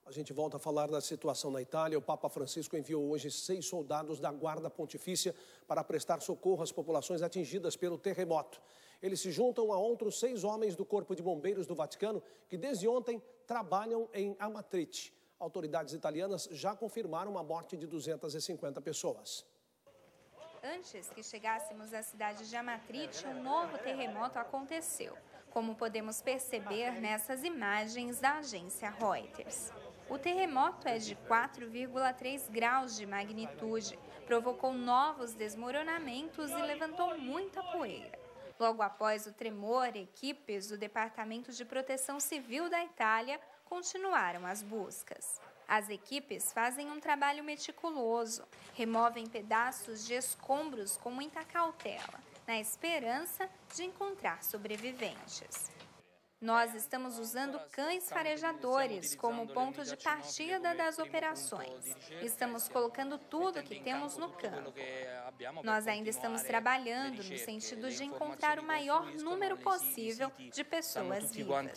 A gente volta a falar da situação na Itália. O Papa Francisco enviou hoje 6 soldados da Guarda Pontifícia para prestar socorro às populações atingidas pelo terremoto. Eles se juntam a outros 6 homens do Corpo de Bombeiros do Vaticano que desde ontem trabalham em Amatrice. Autoridades italianas já confirmaram a morte de 250 pessoas. Antes que chegássemos à cidade de Amatrice, um novo terremoto aconteceu, como podemos perceber nessas imagens da agência Reuters. O terremoto é de 4,3 graus de magnitude, provocou novos desmoronamentos e levantou muita poeira. Logo após o tremor, equipes do Departamento de Proteção Civil da Itália continuaram as buscas. As equipes fazem um trabalho meticuloso, removem pedaços de escombros com muita cautela, na esperança de encontrar sobreviventes. Nós estamos usando cães farejadores como ponto de partida das operações. Estamos colocando tudo que temos no campo. Nós ainda estamos trabalhando no sentido de encontrar o maior número possível de pessoas vivas.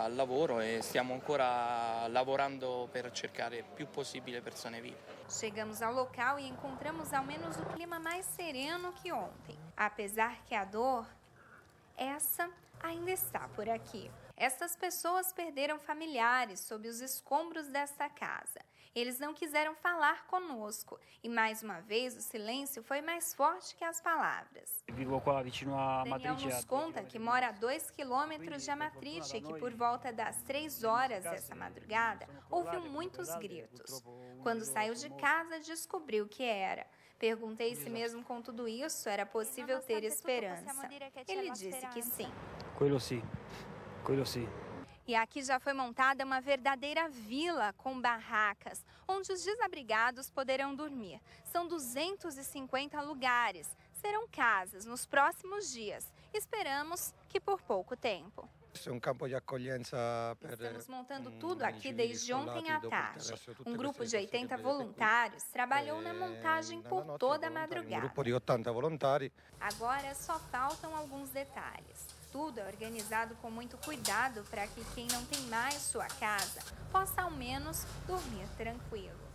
Chegamos ao local e encontramos ao menos o clima mais sereno que ontem. Apesar que a dor, essa ainda está por aqui. Estas pessoas perderam familiares sob os escombros desta casa. Eles não quiseram falar conosco e, mais uma vez, o silêncio foi mais forte que as palavras. Daniel nos conta que mora a 2 quilômetros de Amatrice e que, por volta das 3 horas dessa madrugada, ouviu muitos gritos. Quando saiu de casa, descobriu o que era. Perguntei se mesmo com tudo isso era possível ter esperança. Ele disse que sim. Quello sì. E aqui já foi montada uma verdadeira vila com barracas, onde os desabrigados poderão dormir. São 250 lugares. Serão casas nos próximos dias. Esperamos que por pouco tempo. Estamos montando tudo aqui desde ontem à tarde. Um grupo de 80 voluntários trabalhou na montagem por toda a madrugada. Agora só faltam alguns detalhes. Tudo é organizado com muito cuidado para que quem não tem mais sua casa possa ao menos dormir tranquilo.